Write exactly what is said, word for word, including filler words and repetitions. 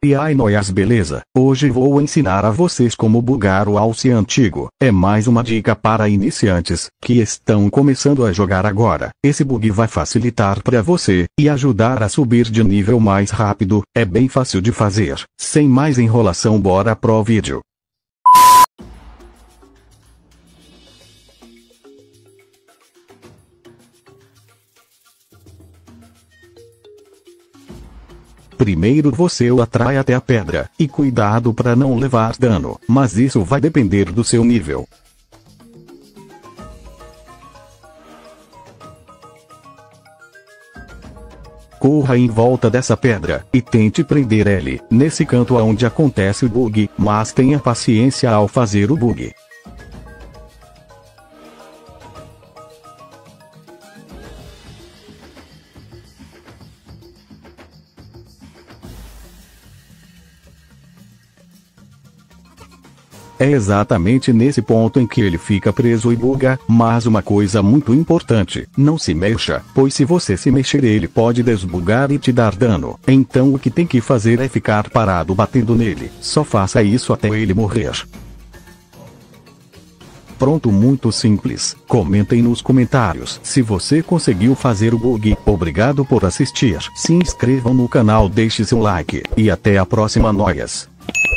E ai noias, beleza? Hoje vou ensinar a vocês como bugar o Alce antigo. É mais uma dica para iniciantes, que estão começando a jogar agora. Esse bug vai facilitar para você, e ajudar a subir de nível mais rápido. É bem fácil de fazer. Sem mais enrolação, bora pro vídeo. Primeiro você o atrai até a pedra, e cuidado para não levar dano, mas isso vai depender do seu nível. Corra em volta dessa pedra, e tente prender ele, nesse canto onde acontece o bug, mas tenha paciência ao fazer o bug. É exatamente nesse ponto em que ele fica preso e buga, mas uma coisa muito importante, não se mexa, pois se você se mexer ele pode desbugar e te dar dano. Então o que tem que fazer é ficar parado batendo nele, só faça isso até ele morrer. Pronto, muito simples. Comentem nos comentários se você conseguiu fazer o bug. Obrigado por assistir. Se inscrevam no canal, deixe seu like, e até a próxima, noias.